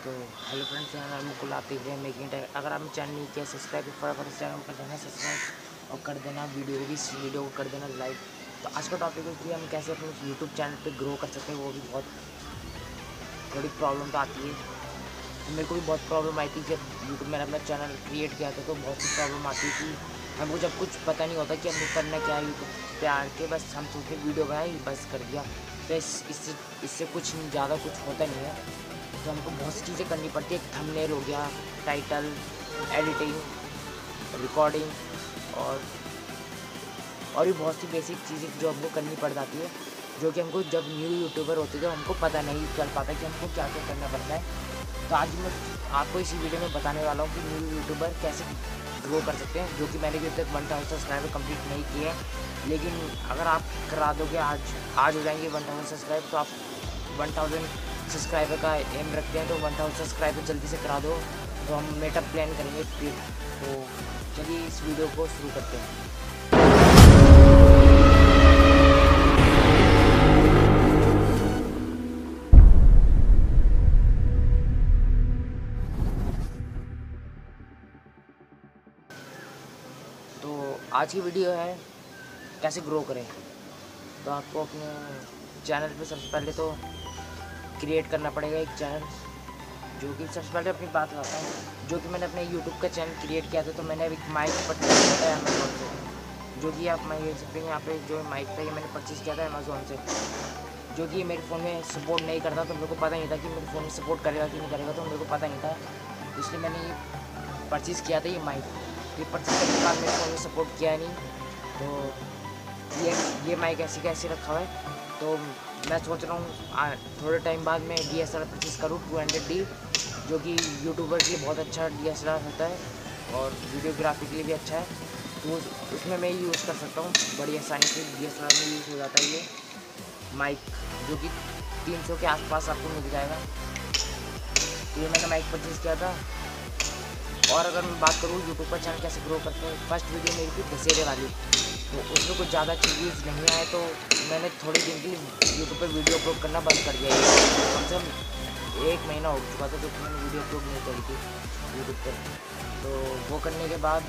तो hello friends, यहाँ मुकुल आप देख रहे हैं मेकिंग टाइम। अगर आप चैनल नहीं किया सब्सक्राइब, फटाफट इस चैनल को कर देना सब्सक्राइब और कर देना वीडियो को भी, इस वीडियो को कर देना लाइक। तो आज का टॉपिक है कि हम कैसे अपने यूट्यूब चैनल पे ग्रो कर सकते हैं। वो भी बहुत थोड़ी प्रॉब्लम तो आती है। तो मेरे को भी बहुत प्रॉब्लम आई थी जब यूट्यूब मैंने अपना चैनल क्रिएट किया था, तो बहुत सी प्रॉब्लम आती थी। हमको जब कुछ पता नहीं होता कि हमको करना क्या है यूट्यूब पे आके, बस हम सोचते वीडियो बनाई बस कर दिया। तो इससे कुछ ज़्यादा कुछ होता नहीं है। तो हमको बहुत सी चीज़ें करनी पड़ती है। थंबनेल हो गया, टाइटल, एडिटिंग, रिकॉर्डिंग और भी बहुत सी बेसिक चीज़ें जो हमको करनी पड़ जाती है, जो कि हमको जब न्यू यूट्यूबर होते थे हमको पता नहीं चल पाता कि हमको क्या क्या करना पड़ता है। तो आज मैं आपको इसी वीडियो में बताने वाला हूँ कि न्यू यूट्यूबर कैसे ग्रो कर सकते हैं, जो कि मैंने भी अब तक 1000 सब्सक्राइबर कंप्लीट नहीं किए हैं। लेकिन अगर आप करा दोगे, आज हो जाएंगे 1000 सब्सक्राइब, तो आप 1000 सब्सक्राइबर का एम रखते हैं, तो 1000 सब्सक्राइबर जल्दी से करा दो, तो हम मीटअप प्लान करेंगे फिर। तो चलिए इस वीडियो को शुरू करते हैं। तो आज की वीडियो है कैसे ग्रो करें। तो आपको अपने चैनल पे सबसे पहले तो क्रिएट करना पड़ेगा एक चैनल, जो कि सबसे पहले अपनी बात करता हूँ। जो कि मैंने अपने यूट्यूब का चैनल क्रिएट किया था, तो मैंने अभी माइक परचेज किया था अमेज़ोन से, जो कि आप मैं देख सकते हैं यहाँ पे जो माइक था, ये मैंने परचेज़ किया था अमेज़ोन से, जो कि मेरे फ़ोन में सपोर्ट नहीं करता। तो मेरे को पता नहीं था कि मेरे फ़ोन में सपोर्ट करेगा कि नहीं करेगा, तो मेरे को पता नहीं था, इसलिए मैंने ये परचेज़ किया था ये माइक। ये परचेज़ करने के बाद मेरे फ़ोन में सपोर्ट किया नहीं, तो ये माइक ऐसे कैसे रखा हुआ है। तो मैं सोच रहा हूँ थोड़े टाइम बाद मैं DSLR परचेज़ करूँ 200D, जो कि यूट्यूबर के लिए बहुत अच्छा DSLR होता है और वीडियोग्राफी के लिए भी अच्छा है। तो उसमें मैं यूज़ कर सकता हूँ बड़ी आसानी से। DSLR में यूज़ हो जाता है ये माइक, जो कि 300 के आसपास आपको मिल जाएगा। तो ये मैंने माइक परचेज़ किया था। और अगर मैं बात करूँ यूट्यूब पर चैनल कैसे ग्रो करते हैं, फर्स्ट वीडियो मेरी थी दशहरे वाली, तो उसमें कुछ ज़्यादा अच्छे व्यूज़ नहीं आए, तो मैंने थोड़े दिन के लिए यूट्यूब पर वीडियो अपलोड करना बंद कर दिया। कम से कम 1 महीना हो चुका था जो कि मैंने वीडियो अपलोड नहीं करी थी यूट्यूब पर। तो वो करने के बाद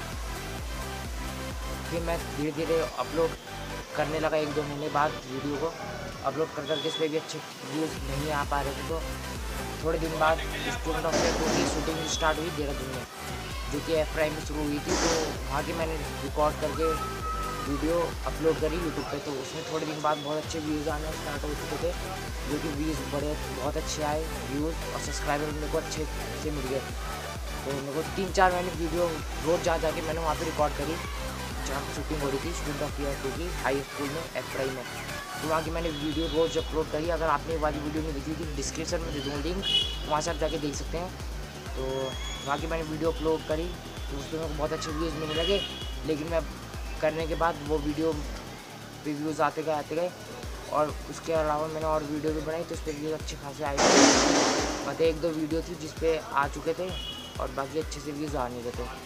फिर मैं धीरे धीरे अपलोड करने लगा। 1-2 महीने बाद वीडियो को अपलोड कर करके इस पर भी अच्छे व्यूज़ नहीं आ पा रहे थे। तो थोड़े दिन बाद स्टूडेंट ऑफ ईयर 2 की शूटिंग स्टार्ट हुई देहरादून में, जो कि F प्राइम में शुरू हुई थी। तो वहाँ की मैंने रिकॉर्ड करके वीडियो अपलोड करी यूट्यूब पे। तो उसमें थोड़े दिन बाद बहुत अच्छे व्यूज़ आने स्टार्ट हो चुके थे, जो कि व्यूज़ बहुत अच्छे आए व्यूज़, और सब्सक्राइबर मेरे को अच्छे से मिल गए। तो मेरे को 3-4 महीने वीडियो रोज़ जाके मैंने वहाँ पे रिकॉर्ड करी, जहाँ पर शूटिंग हो रही थी स्टूडेंट ऑफ ईयर 2 की हाई स्कूल में F प्राइम में। तो वहाँ की मैंने वीडियो रोज़ अपलोड करी। अगर आपने वाली वीडियो नहीं देखी थी, डिस्क्रिप्शन में दे दूँगा लिंक, वहाँ से आप जाके देख सकते हैं। तो वहाँ की मैंने वीडियो अपलोड करी, तो उसमें मेरे को बहुत अच्छे व्यूज़ मिलने लगे। लेकिन मैं करने के बाद वो वीडियो पे व्यूज़ आते गए, और उसके अलावा मैंने और वीडियो भी बनाई, तो उस पर व्यूज़ अच्छे खासे आए थे। मतलब 1-2 वीडियो थी जिस पे आ चुके थे, और बाकी अच्छे से व्यूज़ आ नहीं रहे थे।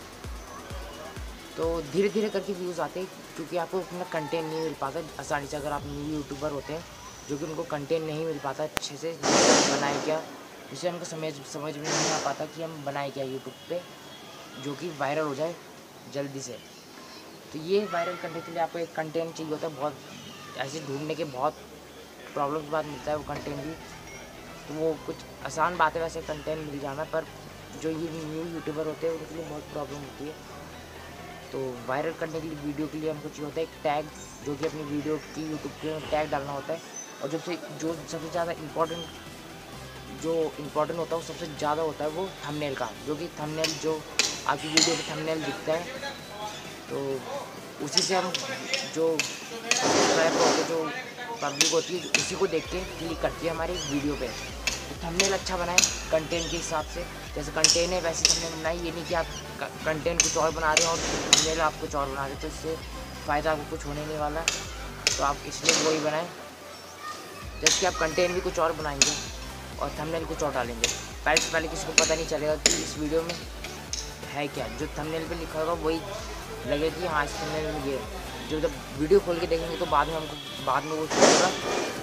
तो धीरे धीरे करके व्यूज़ आते हैं, क्योंकि आपको अपना कंटेंट नहीं मिल पाता आसानी से। अगर आप न्यू यूट्यूबर होते हैं, जो कि उनको कंटेंट नहीं मिल पाता अच्छे से, बनाए क्या, जिससे हमको समझ में नहीं आ पाता कि हम बनाए क्या यूट्यूब पे, जो कि वायरल हो जाए जल्दी से। तो ये वायरल करने के लिए आपको एक कंटेंट चाहिए होता है। बहुत ऐसे ढूंढने के बहुत प्रॉब्लम के बाद मिलता है वो कंटेंट भी। तो वो कुछ आसान बात है वैसे कंटेंट मिल जाना, पर जो ये न्यू यूट्यूबर होते हैं उनके लिए बहुत प्रॉब्लम होती है। तो वायरल करने के लिए वीडियो के लिए हमको चाहिए होता है एक टैग, जो कि अपनी वीडियो की यूट्यूब पे टैग डालना होता है। और जो सबसे ज़्यादा इम्पोर्टेंट होता है, वो सबसे ज़्यादा होता है वो थंबनेल का, जो कि थंबनेल जो आपकी वीडियो पे थंबनेल दिखता है, तो उसी से हम जो सब्सक्राइबर होते हैं, जो पब्लिक होती है, उसी को देख के क्लिक करती है हमारी वीडियो पे। तो थंबनेल अच्छा बनाएं कंटेंट के हिसाब से, जैसे कंटेंट है वैसे थंबनेल बनाए। ये नहीं कि आप कंटेंट कुछ और बना रहे हो और थंबनेल आप कुछ और बना रहे हो, तो इससे फ़ायदा आपको कुछ होने नहीं वाला। तो आप इसलिए वही बनाएं, जैसे कि आप कंटेंट भी कुछ और बनाएंगे और थंबनेल कुछ और डालेंगे, पहले से पहले किसी को पता नहीं चलेगा कि इस वीडियो में है क्या। जो थंबनेल पे लिखा होगा वही लगेगा कि हाँ इस थंबनेल में ये। जो जब वीडियो खोल के देखेंगे, तो बाद में वो होगा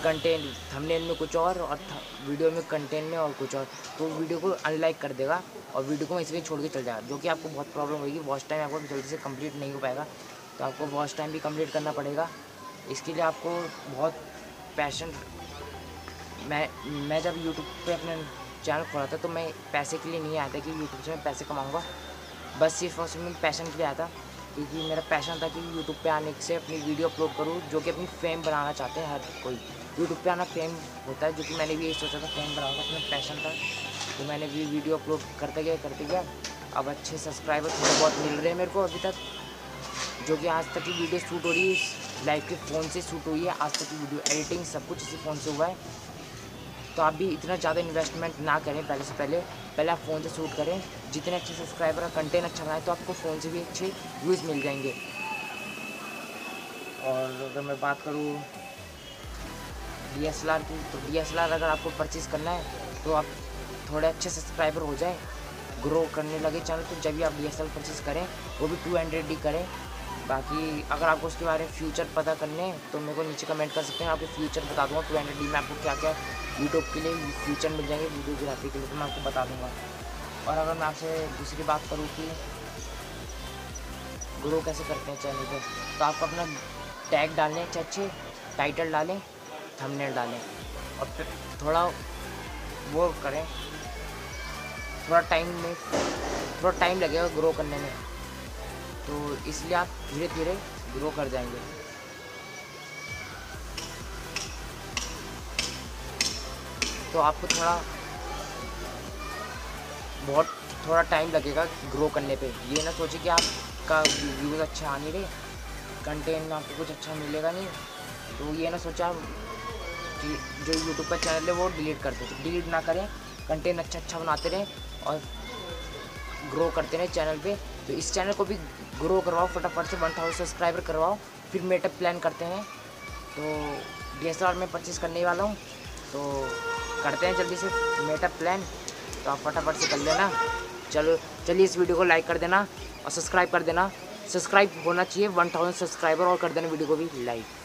कंटेंट थंबनेल में कुछ और वीडियो में कंटेंट में और कुछ और, तो वीडियो को अनलाइक कर देगा और वीडियो को इसलिए छोड़ के चल जाएगा, जो कि आपको बहुत प्रॉब्लम होगी। वॉच टाइम आपको जल्दी से कंप्लीट नहीं हो पाएगा, तो आपको वॉच टाइम भी कंप्लीट करना पड़ेगा। इसके लिए आपको बहुत पैशन, मैं जब यूट्यूब पे अपने चैनल खोला था तो मैं पैसे के लिए नहीं आया था कि यूट्यूब से मैं पैसे कमाऊँगा, बस सिर्फ और सिर्फ पैशन के लिए आया था, क्योंकि मेरा पैशन था कि यूट्यूब पे आने से अपनी वीडियो अपलोड करूँ, जो कि अपनी फेम बनाना चाहते हैं हर कोई। यूट्यूब पे आना फेम होता है, जो कि मैंने भी यही सोचा था, फेम बनाऊँगा, अपना पैशन था। तो मैंने भी वीडियो अपलोड करते गया। अब अच्छे सब्सक्राइबर थोड़े बहुत मिल रहे हैं मेरे को अभी तक, जो कि आज तक की वीडियो शूट हो रही है इस लाइव के फ़ोन से शूट हुई है। आज तक की वीडियो एडिटिंग सब कुछ इसी फ़ोन से हुआ है। तो आप भी इतना ज़्यादा इन्वेस्टमेंट ना करें, पहले आप फ़ोन से शूट करें। जितने अच्छे सब्सक्राइबर और कंटेंट अच्छा बनाए तो आपको फ़ोन से भी अच्छे व्यूज़ मिल जाएंगे। और अगर मैं बात करूँ DSLR की, तो DSLR अगर आपको परचेज़ करना है तो आप थोड़े अच्छे सब्सक्राइबर हो जाए, ग्रो करने लगे चैनल, तो जब भी आप DSLR परचेज़ करें वो भी 200D करें। बाकी अगर आपको उसके बारे में फ्यूचर पता करने हैं तो मेरे को नीचे कमेंट कर सकते हैं, आपको फ्यूचर बता दूँगा 200D में आपको क्या क्या यूट्यूब के लिए फ्यूचर मिल जाएंगे, वीडियोग्राफी के लिए, तो मैं आपको बता दूँगा। और अगर मैं आपसे दूसरी बात करूँ कि ग्रो कैसे करते हैं चैनल पे, तो आपको अपना टैग डालने अच्छे टाइटल डालें, थंबनेल डालें और फिर थोड़ा वो करें। थोड़ा टाइम लगेगा ग्रो करने में, तो इसलिए आप धीरे धीरे ग्रो कर जाएंगे। तो आपको थोड़ा टाइम लगेगा ग्रो करने पे। ये ना सोचिए कि आपका व्यूज़ अच्छा आ नहीं रहे, कंटेंट में आपको कुछ अच्छा मिलेगा नहीं, तो ये ना सोचा कि जो यूट्यूब का चैनल है वो डिलीट करते, तो डिलीट ना करें, कंटेंट अच्छा बनाते रहें और ग्रो करते रहें चैनल पे। तो इस चैनल को भी ग्रो करवाओ, फटाफट से 1000 सब्सक्राइबर करवाओ, फिर मेटअप प्लान करते हैं। तो DSLR में परचेज़ करने वाला हूँ, तो करते हैं जल्दी से मेटअप प्लान, तो आप फटाफट से कर लेना। चलिए इस वीडियो को लाइक कर देना और सब्सक्राइब कर देना। सब्सक्राइब होना चाहिए 1000 सब्सक्राइबर, और कर देना वीडियो को भी लाइक।